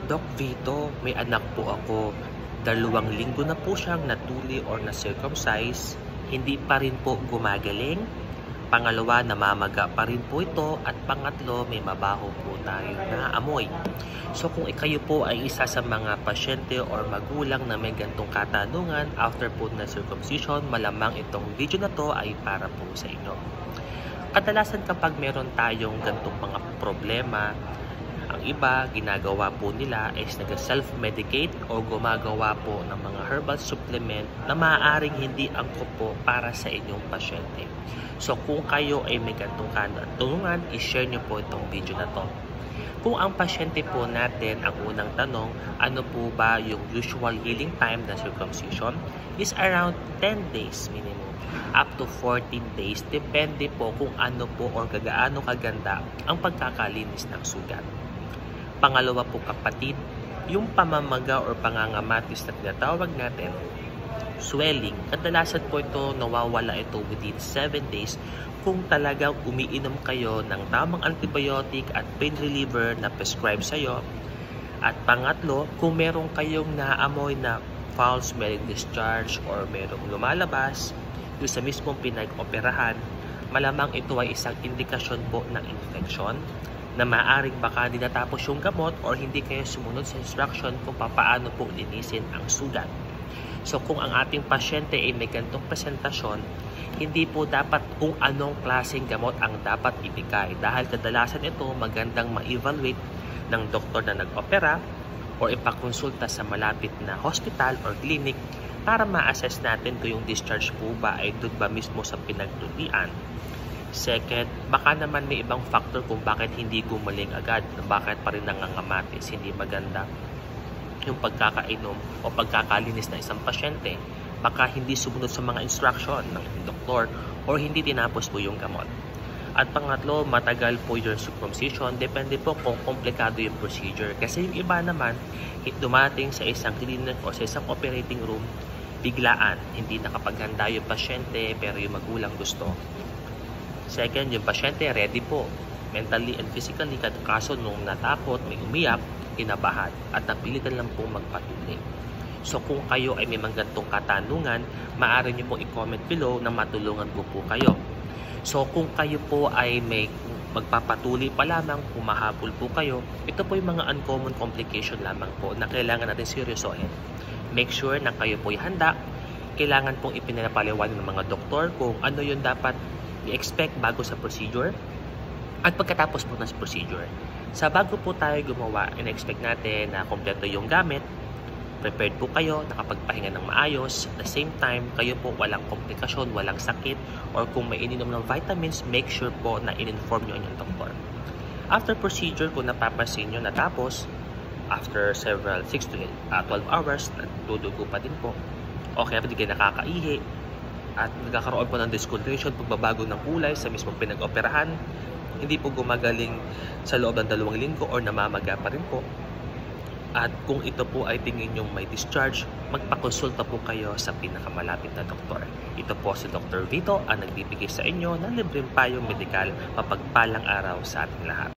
Doc Vito, may anak po ako. 2 linggo na po siyang natuli or na-circumcise. Hindi pa rin po gumagaling. Pangalawa, namamaga pa rin po ito. At pangatlo, may mabaho po tayo na amoy. So kung kayo po ay isa sa mga pasyente or magulang na may gantong katanungan after po na circumcision, malamang itong video na to ay para po sa inyo. Kadalasan kapag meron tayong gantong mga problema, ang iba, ginagawa po nila is nag-self-medicate o gumagawa po ng mga herbal supplement na maaaring hindi angkop po para sa inyong pasyente. So kung kayo ay may gantong katanungan, i-share nyo po itong video na to. Kung ang pasyente po natin, ang unang tanong, ano po ba yung usual healing time ng circumcision, is around 10 days minimum, up to 14 days, depende po kung ano po or gaano kaganda ang pagkakalinis ng sugat. Pangalawa po kapatid, yung pamamaga or pangangamatis na tinatawag natin, swelling, kadalasan po ito nawawala ito within 7 days kung talagang umiinom kayo ng tamang antibiotic at pain reliever na prescribe sa iyo. At pangatlo, kung meron kayong naamoy na foul smelling discharge or merong lumalabas yung sa mismong pinag-operahan, malamang ito ay isang indikasyon po ng infection na maaaring baka hindi natapos yung gamot or hindi kayo sumunod sa instruction kung paano po linisin ang sugat. So kung ang ating pasyente ay may ganitong presentasyon, hindi po dapat kung anong klaseng gamot ang dapat ibigay dahil kadalasan ito magandang ma-evaluate ng doktor na nag-opera o ipakonsulta sa malapit na hospital or clinic para ma-assess natin kung yung discharge po ba ay doon ba mismo sa pinagtutian. Second, baka naman may ibang factor kung bakit hindi gumaling agad, bakit pa rin nangangamatis, hindi maganda yung pagkakainom o pagkakalinis ng isang pasyente, baka hindi sumunod sa mga instruction ng doktor or hindi tinapos po yung gamot. At pangatlo, matagal po yung circumcision, depende po kung komplikado yung procedure. Kasi yung iba naman, dumating sa isang clinic o sa isang operating room, biglaan, hindi nakapaghanda yung pasyente pero yung magulang gusto. Second, yung pasyente ready po, mentally and physically, kaso nung natakot, may umiyak, kinabahan, at napilitan lang po magpatuloy. So kung kayo ay may gantong katanungan, maaari nyo po i-comment below na matulungan ko po kayo. So kung kayo po ay may magpapatuloy pa lamang, humahabol po kayo, ito po yung mga uncommon complication lamang po na kailangan natin seryosohin. Make sure na kayo po ay handa, kailangan pong ipinapaliwanag ng mga doktor kung ano yung dapat i-expect bago sa procedure at pagkatapos po ng procedure. Sa bago po tayo gumawa, in-expect natin na kompleto yung gamit, prepared po kayo, nakapagpahinga ng maayos, at the same time, kayo po walang komplikasyon, walang sakit, or kung may ininom ng vitamins, make sure po na in-inform nyo yung doktor. After procedure, kung napapansin nyo natapos, after several 6 to 12 hours, nagdudugo pa din po, okay, hindi kayo nakakaihi, at nagkakaroon po ng discoloration, pagbabago ng kulay sa mismong pinag-operahan, hindi po gumagaling sa loob ng 2 linggo or namamaga pa rin po. At kung ito po ay tingin nyong may discharge, magpakonsulta po kayo sa pinakamalapit na doktor. Ito po si Dr. Vito ang nagbibigay sa inyo ng libreng payong medikal. Mapagpalang araw sa ating lahat.